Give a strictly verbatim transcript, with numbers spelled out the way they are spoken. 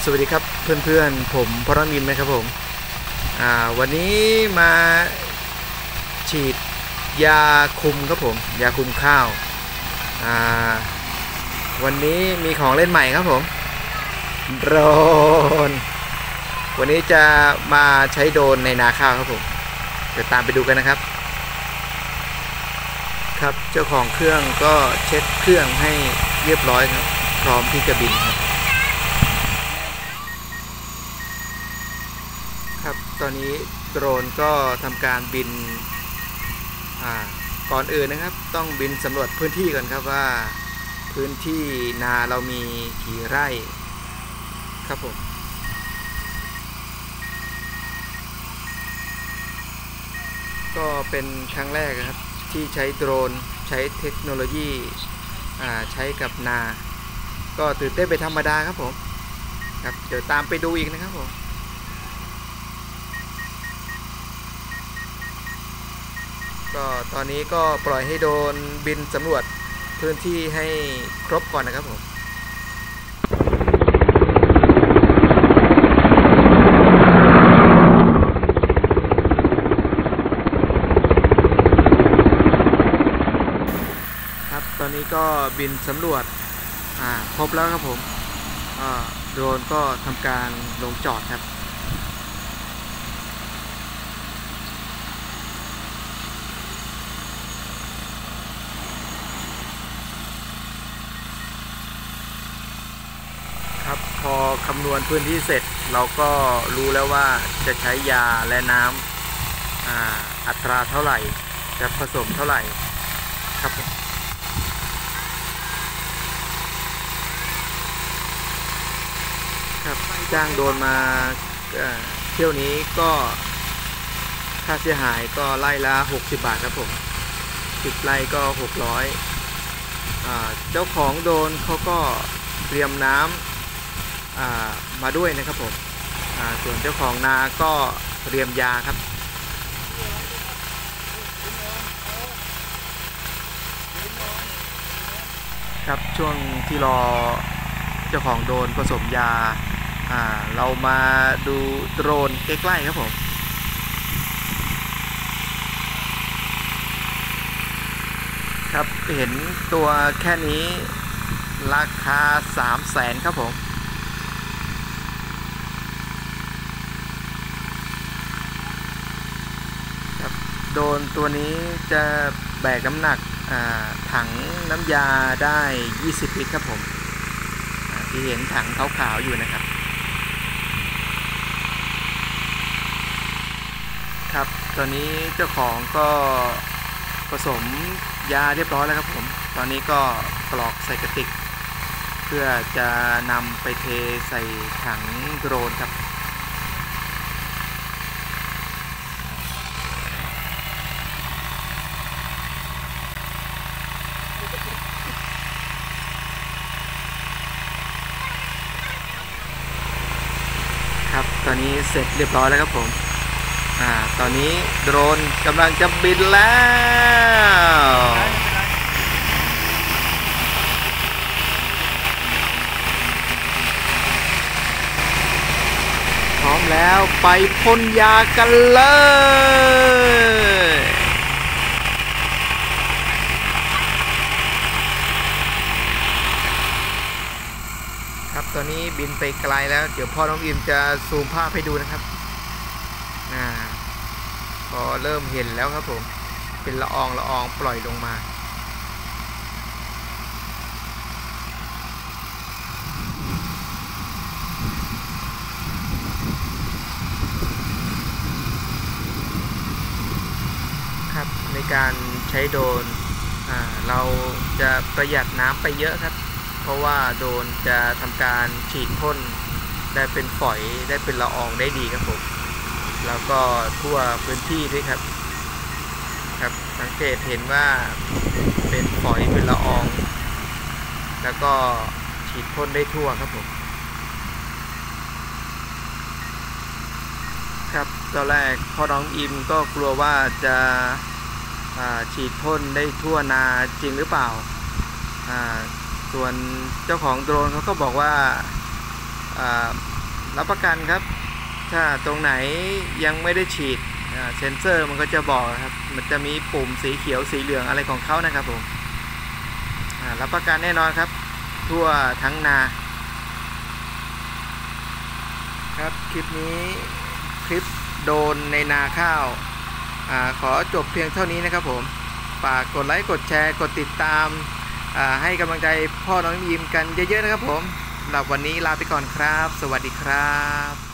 สวัสดีครับเพื่อนๆผมพรนิมนะครับผมวันนี้มาฉีดยาคุมครับผมยาคุมข้าววันนี้มีของเล่นใหม่ครับผมโดรนวันนี้จะมาใช้โดรนในนาข้าวครับผมเดี๋ยวตามไปดูกันนะครับครับเจ้าของเครื่องก็เช็ดเครื่องให้เรียบร้อยครับพร้อมที่จะบินครับครับตอนนี้โดรนก็ทำการบินก่อนอื่นนะครับต้องบินสำรวจพื้นที่ก่อนครับว่าพื้นที่นาเรามีกี่ไร่ครับผมก็เป็นครั้งแรกครับที่ใช้โดรนใช้เทคโนโลยีใช้กับนาก็ตื่นเต้นไปธรรมดาครับผมครับเดี๋ยวตามไปดูอีกนะครับผมก็ตอนนี้ก็ปล่อยให้โดรนบินสำรวจพื้นที่ให้ครบก่อนนะครับผมครับตอนนี้ก็บินสำรวจครบแล้วครับผมโดรนก็ทำการลงจอดครับครับพอคำนวณพื้นที่เสร็จเราก็รู้แล้วว่าจะใช้ยาและน้ำ อ, อัตราเท่าไหร่จะผสมเท่าไหร่ครับครับจ้างโดนมาเที่ยวนี้ก็ค่าเสียหายก็ไล่ละหกสิบบาทครับผมสิบไร่ก็หกร้อยเจ้าของโดนเขาก็เตรียมน้ำมาด้วยนะครับผมส่วนเจ้าของนาก็เตรียมยาครับครับช่วงที่รอเจ้าของโดรนผสมยาเรามาดูโดรนใกล้ๆครับผมครับเห็นตัวแค่นี้ราคาสามแสนครับผมโดรนตัวนี้จะแบกน้ำหนักถังน้ำยาได้ยี่สิบลิตรครับผมที่เห็นถังขาวๆอยู่นะครับครับตอนนี้เจ้าของก็ผสมยาเรียบร้อยแล้วครับผมตอนนี้ก็กรอกใส่กระติกเพื่อจะนำไปเทใส่ถังโดรนครับครับตอนนี้เสร็จเรียบร้อยแล้วครับผมอ่าตอนนี้โดรนกำลังจะบินแล้วพร้อมแล้วไปพ่นยากันเลยครับตอนนี้บินไปไกลแล้วเดี๋ยวพ่อน้องอิมจะซูมภาพให้ดูนะครับอ่าพอเริ่มเห็นแล้วครับผมเป็นละอองละอองปล่อยลงมาครับในการใช้โดรนอ่าเราจะประหยัดน้ำไปเยอะครับเพราะว่าโดรนจะทำการฉีดพ่นได้เป็นฝอยได้เป็นละอองได้ดีครับผมแล้วก็ทั่วพื้นที่ด้วยครับครับสังเกตเห็นว่าเป็นฝอยเป็นละอองแล้วก็ฉีดพ่นได้ทั่วครับผมครับตอนแรกพ่อน้องอิมก็กลัวว่าจะฉีดพ่นได้ทั่วนาจริงหรือเปล่าส่วนเจ้าของโดรนเขาก็บอกว่ารับประกันครับถ้าตรงไหนยังไม่ได้ฉีดเซ็นเซอร์มันก็จะบอกครับมันจะมีปุ่มสีเขียวสีเหลืองอะไรของเขานะครับผมรับประกันแน่นอนครับทั่วทั้งนาครับคลิปนี้คลิปโดนในนาข้าวอ่าขอจบเพียงเท่านี้นะครับผมฝากกดไลค์กดแชร์กดติดตามให้กำลังใจพ่อน้องยิมกันเยอะๆนะครับผมสำหรับวันนี้ลาไปก่อนครับสวัสดีครับ